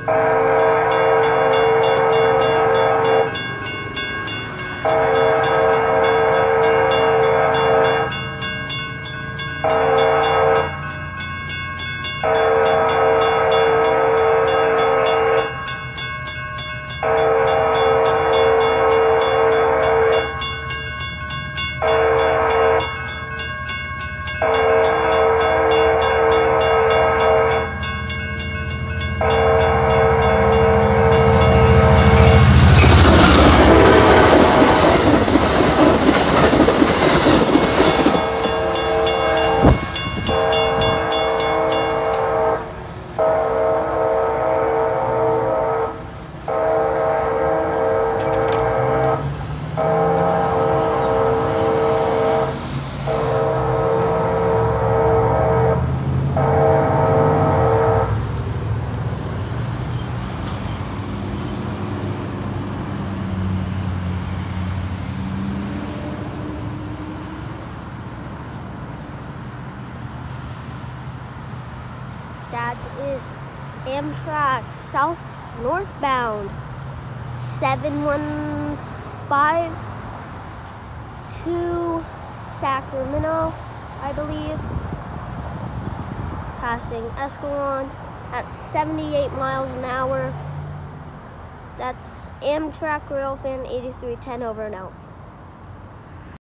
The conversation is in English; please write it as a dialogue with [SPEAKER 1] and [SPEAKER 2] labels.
[SPEAKER 1] That is Amtrak South northbound 715 to Sacramento, I believe. Passing Escalon at 78 miles an hour. That's Amtrak Railfan 8310 over and out.